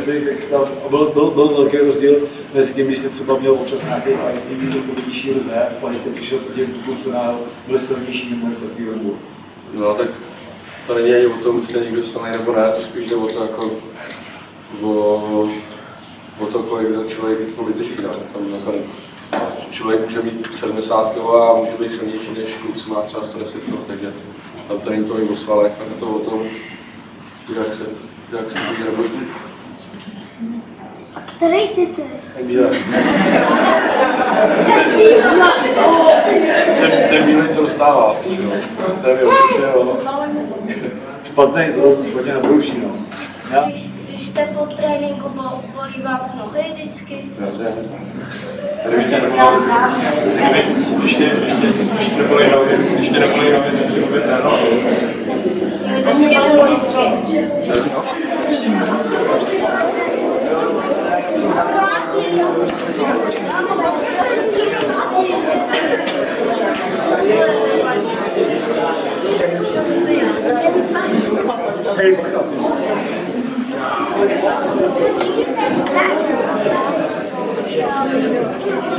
jak stav, a byl velký rozdíl mezi tím, když se třeba měl občas nějaký fighting, to bylo nižší lize, a když jsem přišel po těch klukům, co byli silnější nebo něco takového. No tak to není ani o tom, jestli někdo silný nebo ne, to spíš jde o to jako o to, kolik za člověk vydrží. No. Tam člověk může mít 70 kg a může být silnější než kluk, co má třeba 110 kg, takže tam to není to i o svalech, ale to o tom, jak se bojí nebo A který jsi ty? ten bílej, co dostává. Ten je určitě, jo. Špatně nebrouší, no. Když jste po tréninku, bolí vás nohy vždycky? Jasně. Když tě nebolí nohy, tak si vůbec trénovat. Vždycky. Hej, Thank you.